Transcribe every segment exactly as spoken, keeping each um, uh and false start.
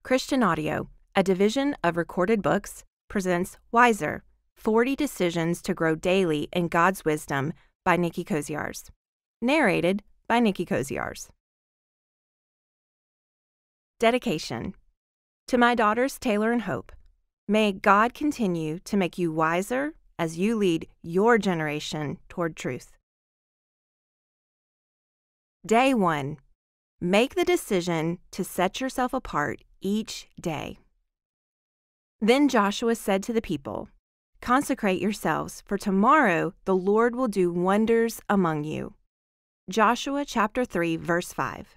Christian Audio, a division of Recorded Books, presents Wiser, forty Decisions to Grow Daily in God's Wisdom by Nicki Koziarz. Narrated by Nicki Koziarz. Dedication. To my daughters Taylor and Hope, may God continue to make you wiser as you lead your generation toward truth. Day one. Make the decision to set yourself apart each day. Then Joshua said to the people, "Consecrate yourselves, for tomorrow the Lord will do wonders among you." Joshua chapter three, verse five.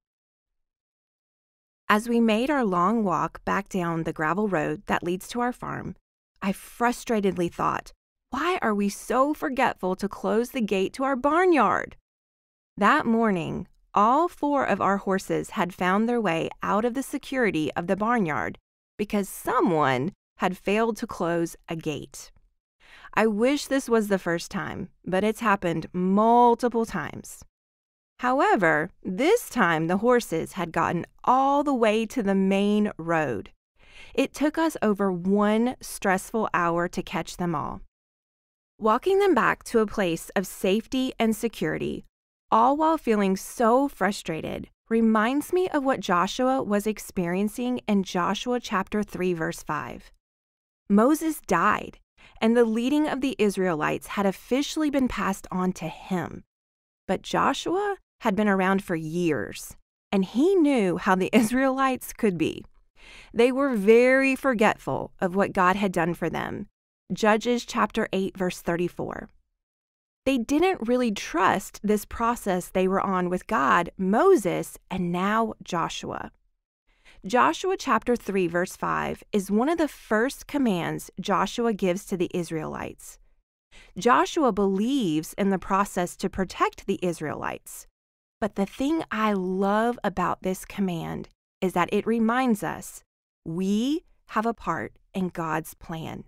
As we made our long walk back down the gravel road that leads to our farm, I frustratedly thought, why are we so forgetful to close the gate to our barnyard? That morning, all four of our horses had found their way out of the security of the barnyard because someone had failed to close a gate. I wish this was the first time, but it's happened multiple times. However, this time the horses had gotten all the way to the main road. It took us over one stressful hour to catch them all. Walking them back to a place of safety and security, all while feeling so frustrated, reminds me of what Joshua was experiencing in Joshua chapter three, verse five. Moses died, and the leading of the Israelites had officially been passed on to him. But Joshua had been around for years, and he knew how the Israelites could be. They were very forgetful of what God had done for them. Judges chapter eight, verse thirty-four. They didn't really trust this process they were on with God, Moses, and now Joshua. Joshua chapter three, verse five is one of the first commands Joshua gives to the Israelites. Joshua believes in the process to protect the Israelites. But the thing I love about this command is that it reminds us we have a part in God's plan.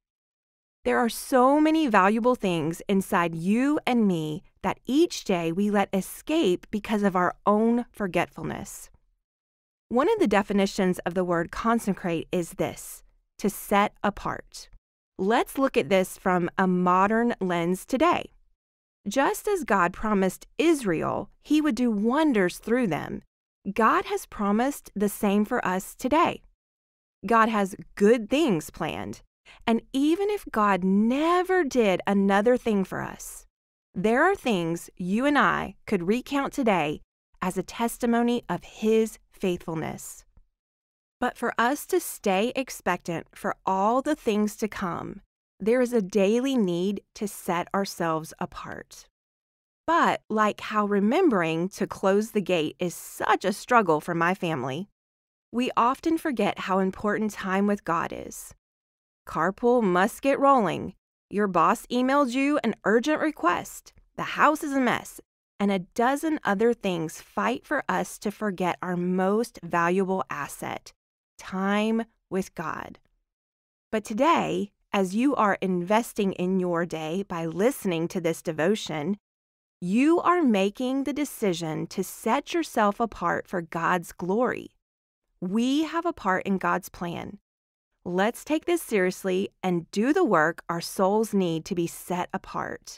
There are so many valuable things inside you and me that each day we let escape because of our own forgetfulness. One of the definitions of the word consecrate is this: to set apart. Let's look at this from a modern lens today. Just as God promised Israel he would do wonders through them, God has promised the same for us today. God has good things planned. And even if God never did another thing for us, there are things you and I could recount today as a testimony of His faithfulness. But for us to stay expectant for all the things to come, there is a daily need to set ourselves apart. But like how remembering to close the gate is such a struggle for my family, we often forget how important time with God is. Carpool must get rolling. Your boss emailed you an urgent request. The house is a mess. And a dozen other things fight for us to forget our most valuable asset, time with God. But today, as you are investing in your day by listening to this devotion, you are making the decision to set yourself apart for God's glory. We have a part in God's plan. Let's take this seriously and do the work our souls need to be set apart.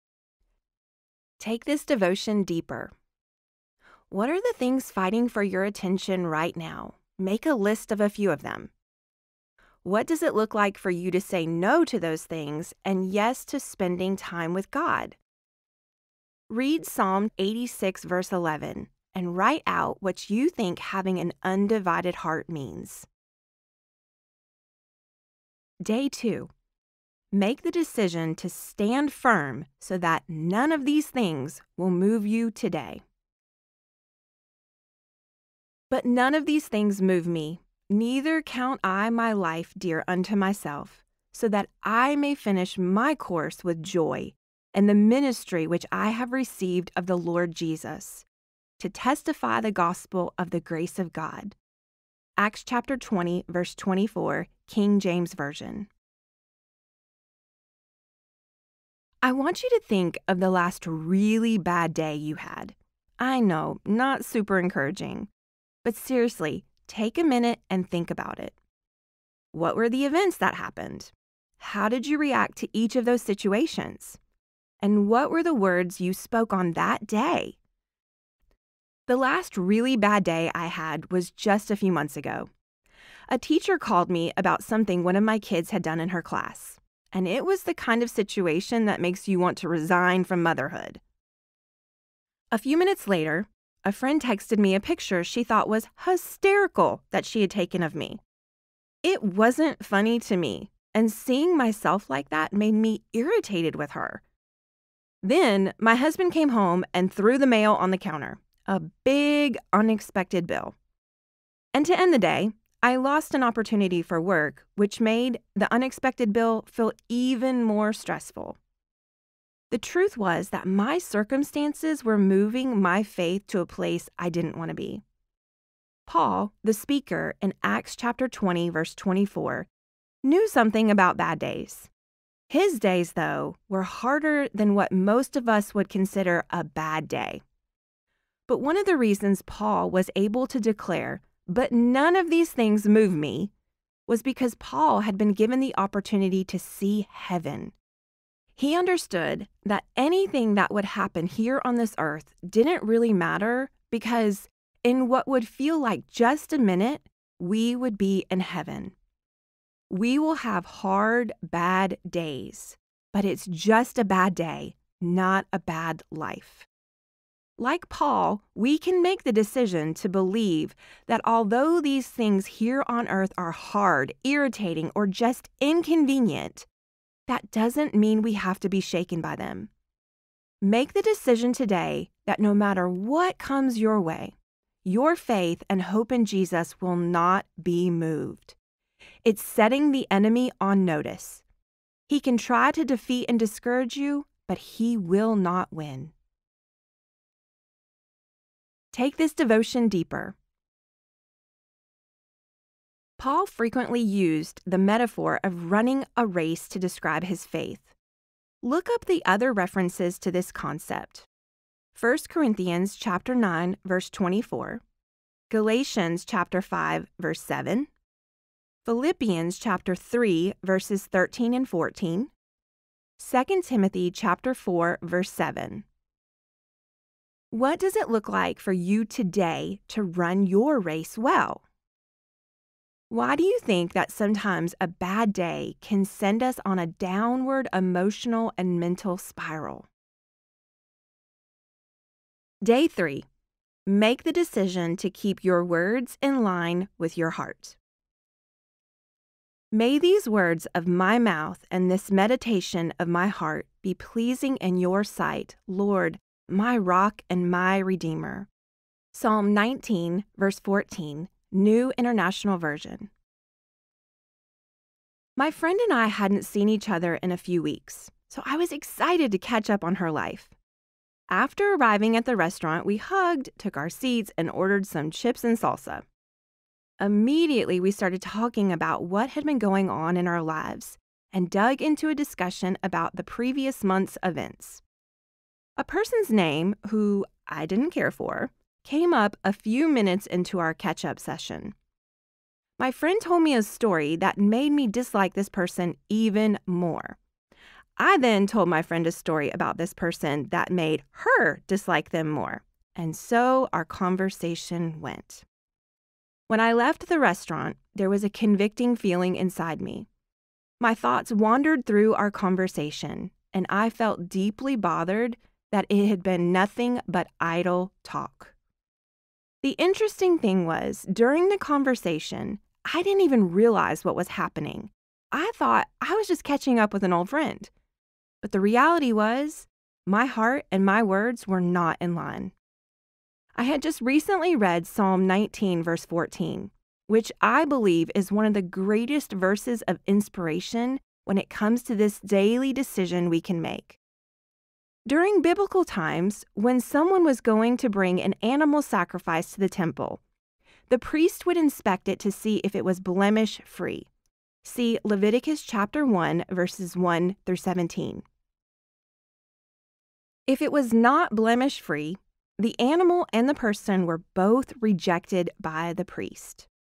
Take this devotion deeper. What are the things fighting for your attention right now? Make a list of a few of them. What does it look like for you to say no to those things and yes to spending time with God? Read Psalm eighty-six, verse eleven, and write out what you think having an undivided heart means. Day two. Make the decision to stand firm so that none of these things will move you today. But none of these things move me, neither count I my life dear unto myself, so that I may finish my course with joy and the ministry which I have received of the Lord Jesus, to testify the gospel of the grace of God. Acts chapter twenty, verse twenty-four, King James Version. I want you to think of the last really bad day you had. I know, not super encouraging. But seriously, take a minute and think about it. What were the events that happened? How did you react to each of those situations? And what were the words you spoke on that day? The last really bad day I had was just a few months ago. A teacher called me about something one of my kids had done in her class, and it was the kind of situation that makes you want to resign from motherhood. A few minutes later, a friend texted me a picture she thought was hysterical that she had taken of me. It wasn't funny to me, and seeing myself like that made me irritated with her. Then my husband came home and threw the mail on the counter, a big, unexpected bill. And to end the day, I lost an opportunity for work, which made the unexpected bill feel even more stressful. The truth was that my circumstances were moving my faith to a place I didn't want to be. Paul, the speaker in Acts chapter twenty, verse twenty-four, knew something about bad days. His days, though, were harder than what most of us would consider a bad day. But one of the reasons Paul was able to declare, "But none of these things move me," was because Paul had been given the opportunity to see heaven. He understood that anything that would happen here on this earth didn't really matter because in what would feel like just a minute, we would be in heaven. We will have hard, bad days, but it's just a bad day, not a bad life. Like Paul, we can make the decision to believe that although these things here on earth are hard, irritating, or just inconvenient, that doesn't mean we have to be shaken by them. Make the decision today that no matter what comes your way, your faith and hope in Jesus will not be moved. It's setting the enemy on notice. He can try to defeat and discourage you, but he will not win. Take this devotion deeper. Paul frequently used the metaphor of running a race to describe his faith. Look up the other references to this concept. First Corinthians chapter nine, verse twenty-four, Galatians chapter five, verse seven, Philippians chapter three, verses thirteen and fourteen, Second Timothy chapter four, verse seven. What does it look like for you today to run your race well? Why do you think that sometimes a bad day can send us on a downward emotional and mental spiral? Day three, make the decision to keep your words in line with your heart. May these words of my mouth and this meditation of my heart be pleasing in your sight, Lord, my rock and my redeemer. Psalm nineteen, verse fourteen, New International Version. My friend and I hadn't seen each other in a few weeks, so I was excited to catch up on her life. After arriving at the restaurant, we hugged, took our seats, and ordered some chips and salsa. Immediately, we started talking about what had been going on in our lives and dug into a discussion about the previous month's events. A person's name, who I didn't care for, came up a few minutes into our catch-up session. My friend told me a story that made me dislike this person even more. I then told my friend a story about this person that made her dislike them more, and so our conversation went. When I left the restaurant, there was a convicting feeling inside me. My thoughts wandered through our conversation, and I felt deeply bothered that it had been nothing but idle talk. The interesting thing was, during the conversation, I didn't even realize what was happening. I thought I was just catching up with an old friend. But the reality was, my heart and my words were not in line. I had just recently read Psalm nineteen, verse fourteen, which I believe is one of the greatest verses of inspiration when it comes to this daily decision we can make. During biblical times, when someone was going to bring an animal sacrifice to the temple, the priest would inspect it to see if it was blemish-free. See Leviticus chapter one, verses one through seventeen. If it was not blemish-free, the animal and the person were both rejected by the priest.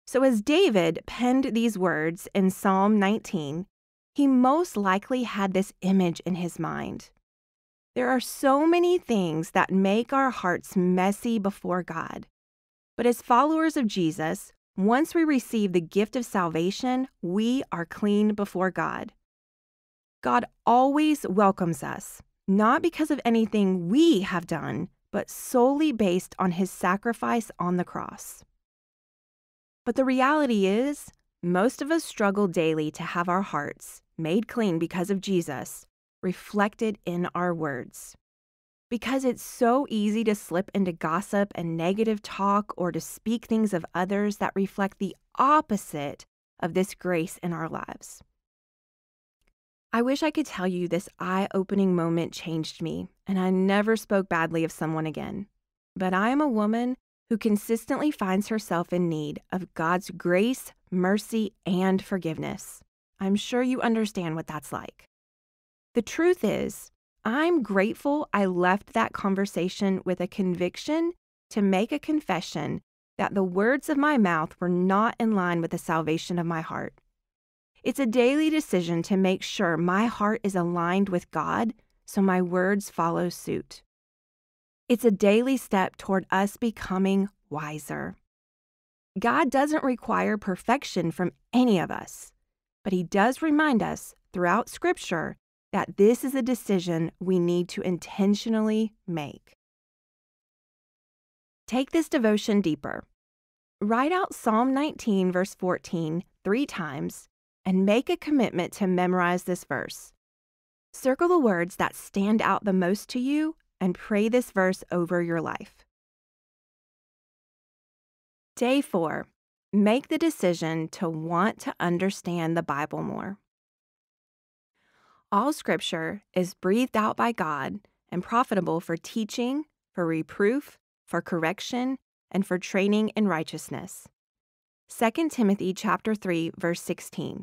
So as David penned these words in Psalm nineteen, he most likely had this image in his mind. There are so many things that make our hearts messy before God. But as followers of Jesus, once we receive the gift of salvation, we are clean before God. God always welcomes us, not because of anything we have done, but solely based on his sacrifice on the cross. But the reality is, most of us struggle daily to have our hearts, made clean because of Jesus, reflected in our words. Because it's so easy to slip into gossip and negative talk or to speak things of others that reflect the opposite of this grace in our lives. I wish I could tell you this eye-opening moment changed me, and I never spoke badly of someone again. But I am a woman who consistently finds herself in need of God's grace, mercy, and forgiveness. I'm sure you understand what that's like. The truth is, I'm grateful I left that conversation with a conviction to make a confession that the words of my mouth were not in line with the salvation of my heart. It's a daily decision to make sure my heart is aligned with God so my words follow suit. It's a daily step toward us becoming wiser. God doesn't require perfection from any of us, but he does remind us throughout Scripture that this is a decision we need to intentionally make. Take this devotion deeper. Write out Psalm nineteen, verse fourteen, three times, and make a commitment to memorize this verse. Circle the words that stand out the most to you and pray this verse over your life. Day four, make the decision to want to understand the Bible more. All Scripture is breathed out by God and profitable for teaching, for reproof, for correction, and for training in righteousness. Second Timothy chapter three, verse sixteen.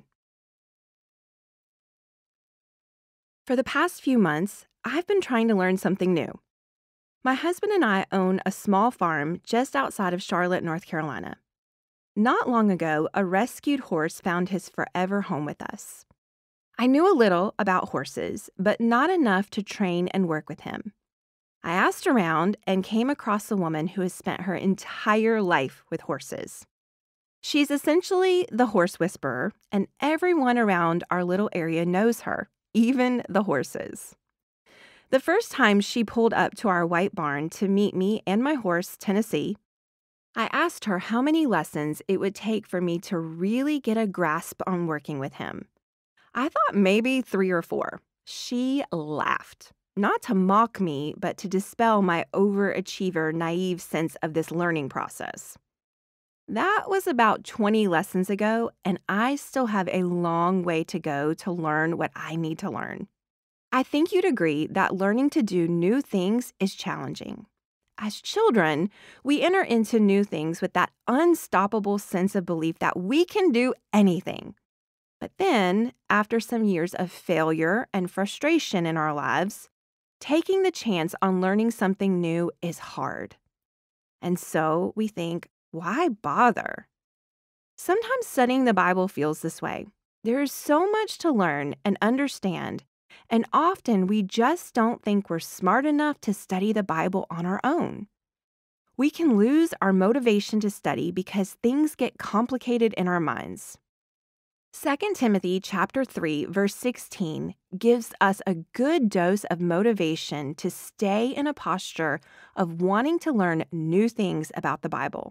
For the past few months, I've been trying to learn something new. My husband and I own a small farm just outside of Charlotte, North Carolina. Not long ago, a rescued horse found his forever home with us. I knew a little about horses, but not enough to train and work with him. I asked around and came across a woman who has spent her entire life with horses. She's essentially the horse whisperer, and everyone around our little area knows her, even the horses. The first time she pulled up to our white barn to meet me and my horse, Tennessee, I asked her how many lessons it would take for me to really get a grasp on working with him. I thought maybe three or four. She laughed, not to mock me, but to dispel my overachiever, naive sense of this learning process. That was about twenty lessons ago, and I still have a long way to go to learn what I need to learn. I think you'd agree that learning to do new things is challenging. As children, we enter into new things with that unstoppable sense of belief that we can do anything. But then, after some years of failure and frustration in our lives, taking the chance on learning something new is hard. And so we think, why bother? Sometimes studying the Bible feels this way. There is so much to learn and understand, and often we just don't think we're smart enough to study the Bible on our own. We can lose our motivation to study because things get complicated in our minds. Second Timothy chapter three, verse sixteen gives us a good dose of motivation to stay in a posture of wanting to learn new things about the Bible.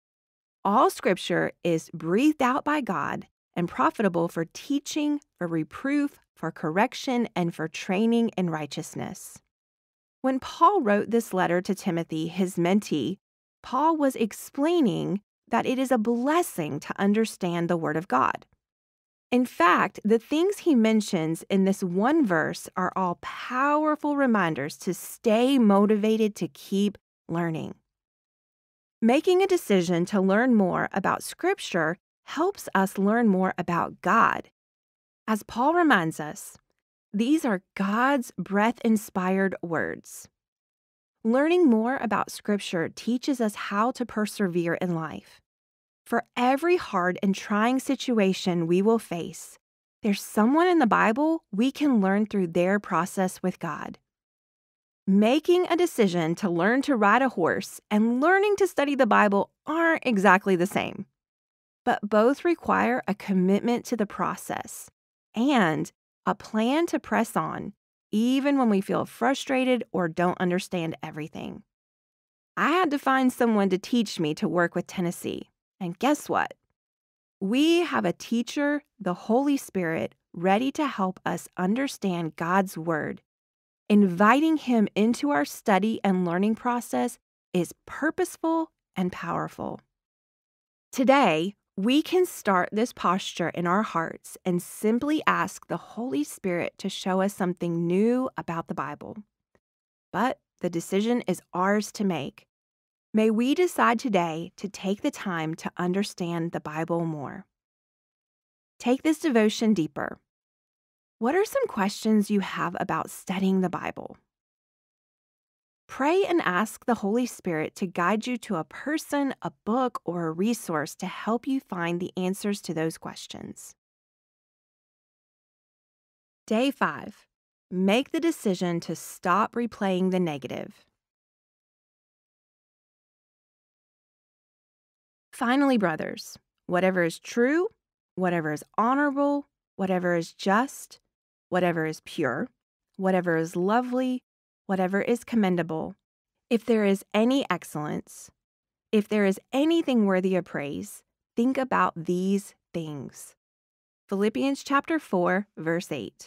All Scripture is breathed out by God and profitable for teaching, for reproof, for correction, and for training in righteousness. When Paul wrote this letter to Timothy, his mentee, Paul was explaining that it is a blessing to understand the Word of God. In fact, the things he mentions in this one verse are all powerful reminders to stay motivated to keep learning. Making a decision to learn more about Scripture helps us learn more about God. As Paul reminds us, these are God's breath-inspired words. Learning more about Scripture teaches us how to persevere in life. For every hard and trying situation we will face, there's someone in the Bible we can learn through their process with God. Making a decision to learn to ride a horse and learning to study the Bible aren't exactly the same, but both require a commitment to the process and a plan to press on, even when we feel frustrated or don't understand everything. I had to find someone to teach me to work with Tennessee, and guess what? We have a teacher, the Holy Spirit, ready to help us understand God's Word. Inviting Him into our study and learning process is purposeful and powerful. Today, we can start this posture in our hearts and simply ask the Holy Spirit to show us something new about the Bible. But the decision is ours to make. May we decide today to take the time to understand the Bible more. Take this devotion deeper. What are some questions you have about studying the Bible? Pray and ask the Holy Spirit to guide you to a person, a book, or a resource to help you find the answers to those questions. Day five. Make the decision to stop replaying the negative. Finally, brothers, whatever is true, whatever is honorable, whatever is just, whatever is pure, whatever is lovely, whatever is commendable, if there is any excellence, if there is anything worthy of praise, think about these things. Philippians chapter four, verse eight.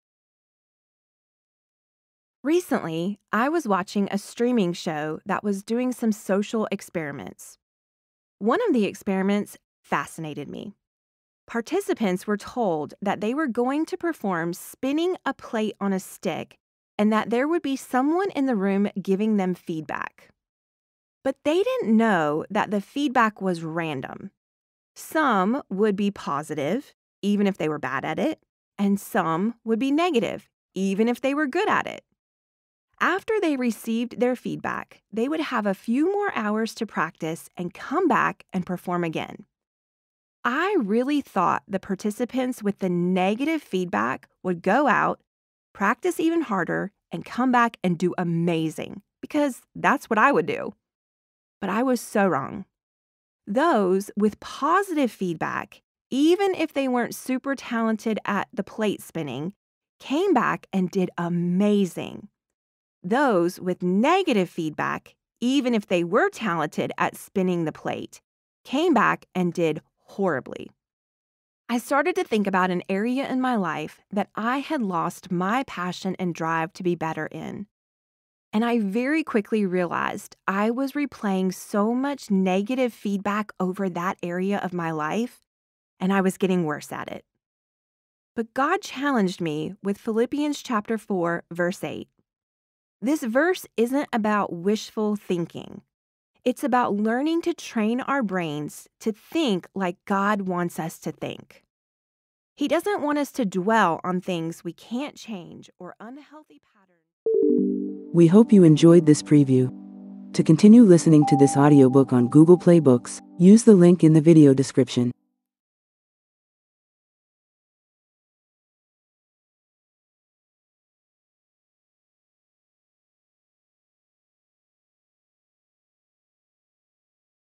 Recently, I was watching a streaming show that was doing some social experiments. One of the experiments fascinated me. Participants were told that they were going to perform spinning a plate on a stick and that there would be someone in the room giving them feedback. But they didn't know that the feedback was random. Some would be positive, even if they were bad at it, and some would be negative, even if they were good at it. After they received their feedback, they would have a few more hours to practice and come back and perform again. I really thought the participants with the negative feedback would go out, practice even harder, and come back and do amazing, because that's what I would do. But I was so wrong. Those with positive feedback, even if they weren't super talented at the plate spinning, came back and did amazing. Those with negative feedback, even if they were talented at spinning the plate, came back and did horribly. I started to think about an area in my life that I had lost my passion and drive to be better in. And I very quickly realized I was replaying so much negative feedback over that area of my life, and I was getting worse at it. But God challenged me with Philippians chapter four, verse eight. This verse isn't about wishful thinking. It's about learning to train our brains to think like God wants us to think. He doesn't want us to dwell on things we can't change or unhealthy patterns. We hope you enjoyed this preview. To continue listening to this audiobook on Google Play Books, use the link in the video description.